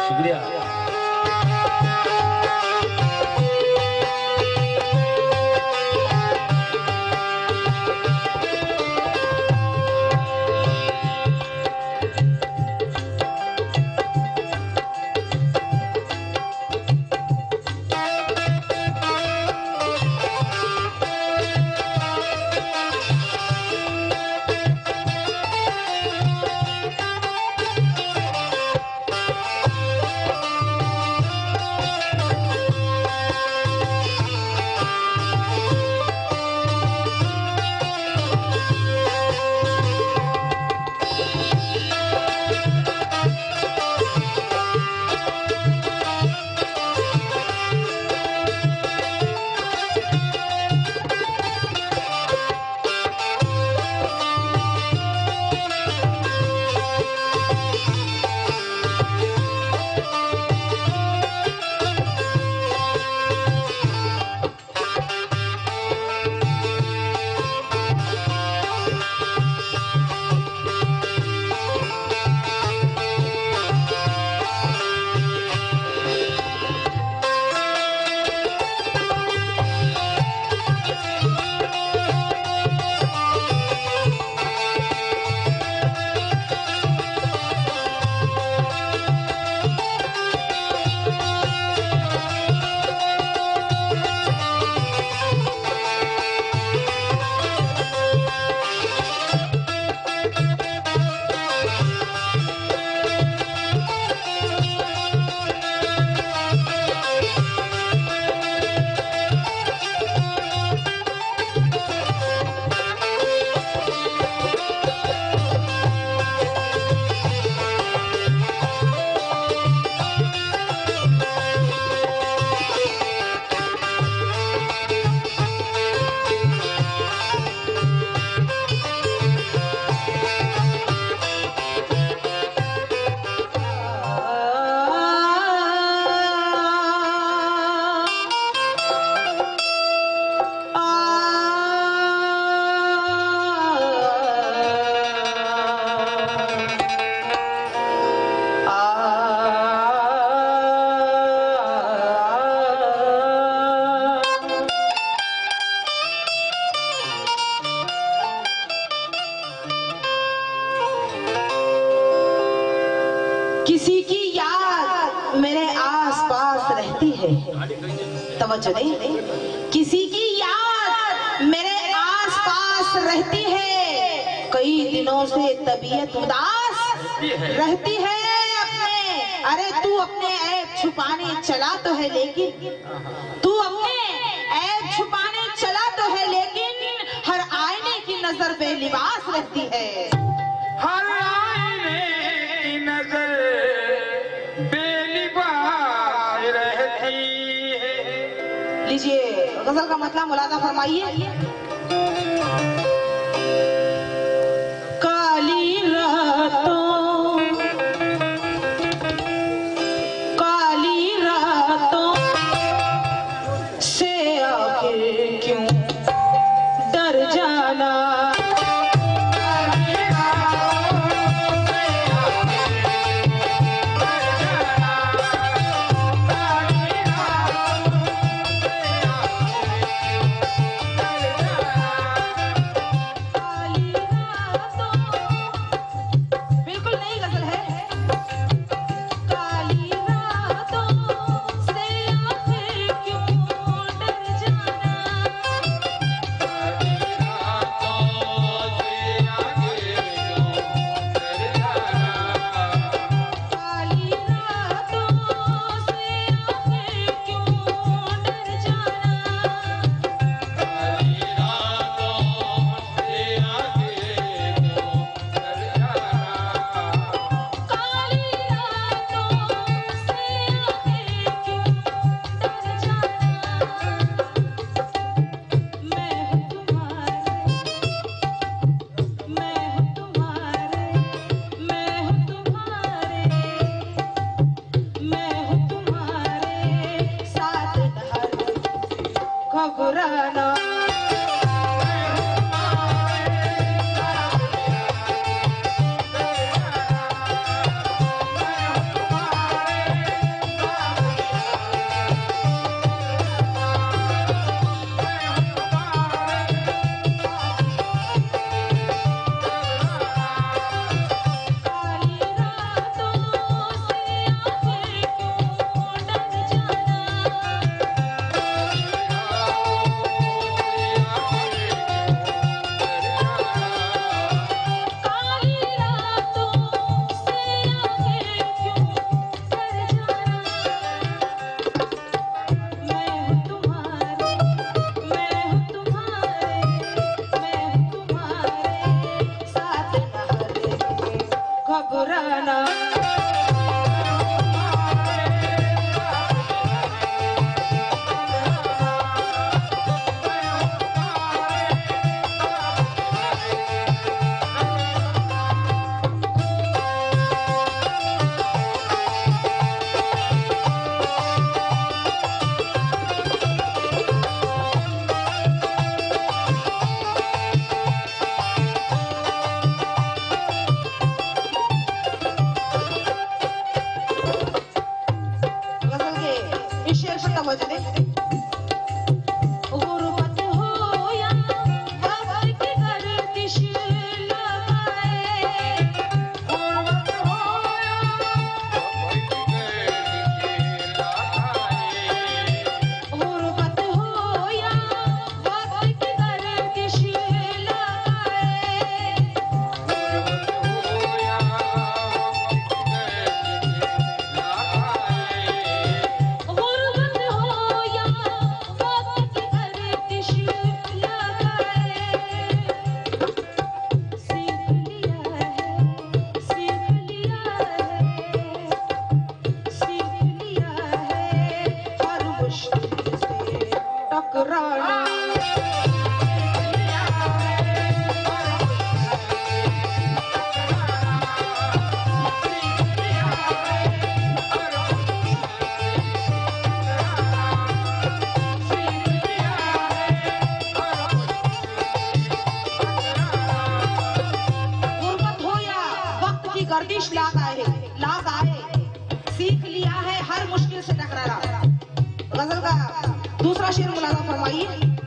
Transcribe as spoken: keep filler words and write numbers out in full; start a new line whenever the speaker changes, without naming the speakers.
शुक्रिया।
किसी की याद मेरे आस पास रहती है, तवज्जो दे। किसी की याद मेरे आस पास रहती है, कई दिनों से तबीयत उदास रहती है अपने। अरे तू अपने ऐब छुपाने चला तो है, लेकिन तू अपने ऐब छुपाने चला तो है, लेकिन हर आईने की नजर बेलिबास रहती है।
हर आईने की नजर बेलिबास रहती है।
लीजिए गजल का मतलब मुलाजा फरमाइए। काली रातों काली रातों से आखिर क्यों डर जाना, समझ ले। गुर्बत हो या वक्त की गर्दिश लगाए,
गुर्बत हो या वक्त की गर्दिश लगाए,
गुर्बत हो या वक्त की गर्दिश लगाए,
गुर्बत हो या वक्त की गर्दिश लगाए,
गुर्बत हो या वक्त की गर्दिश लगाए। सीख लिया है, सीख लिया है, सीख लिया है हर मुश्किल से टकराना। गुर्बत हो या वक्त की गर्दिश लाग आए, लाग आए, सीख लिया है हर मुश्किल से टकराना। गजल का दूसरा शेर मुलाजा फरमाइए।